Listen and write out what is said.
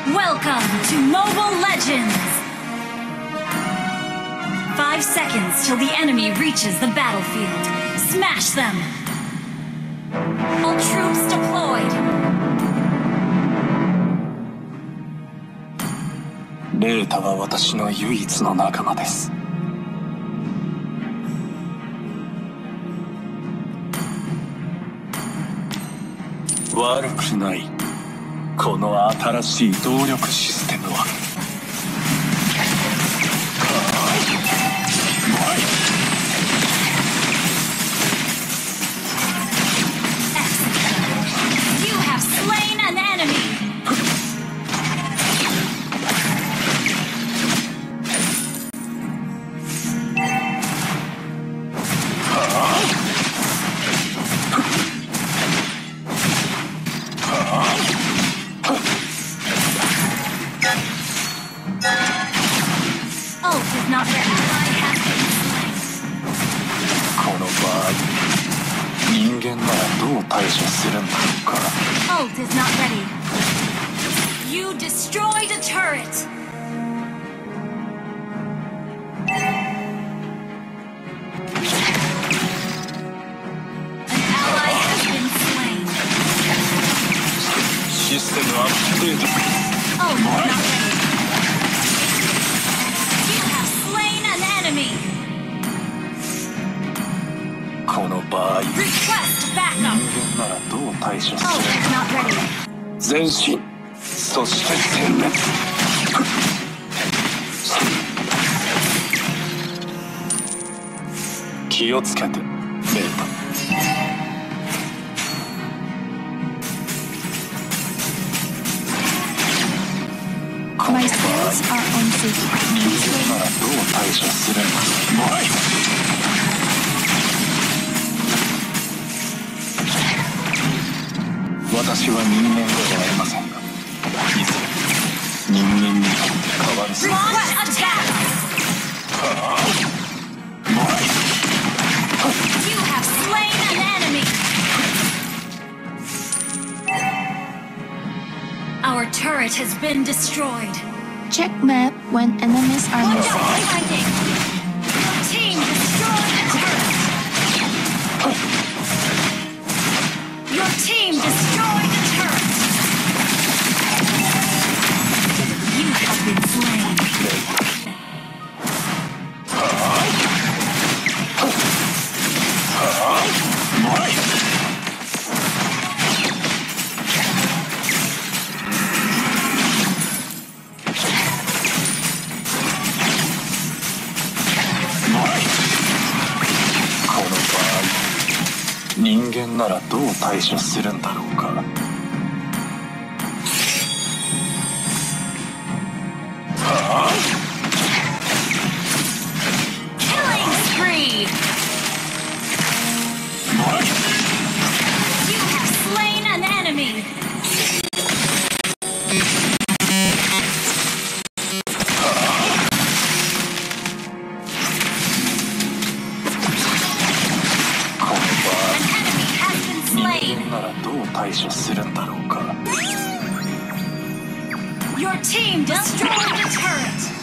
Welcome to Mobile Legends! 5 seconds till the enemy reaches the battlefield. Smash them! All troops deployed! レータは私の唯一の仲間です。悪くない。この新しい動力システムは。 You have slain an enemy! Not their ally has been slain. この場合、人間ならどう対処するんだろうか。 Ult is not ready. You destroyed a turret. An ally has been slain. システムアップデート。 Ult is not ready. Enemy. この場合、 Request 人 backup. 間ならどう対処する Ult is not ready. 前進、そして殲滅。気をつけて、レータ。 My skills are on safety. 人間ならどう対処するんだ。私は人間ではありませんが、いずれ人間に変わるさ。 You have slain an enemy. Our turret has been destroyed. Check map when enemies are Look missing. out, finding. Your team destroyed a turret. Your team destroyed a turret. You have been slain. この場合、人間ならどう対処するんだろうか。 Killing spree. You have slain an enemy. An enemy has been 人 slain. 間ならどう対処するんだろうか。 Your team destroyed a turret.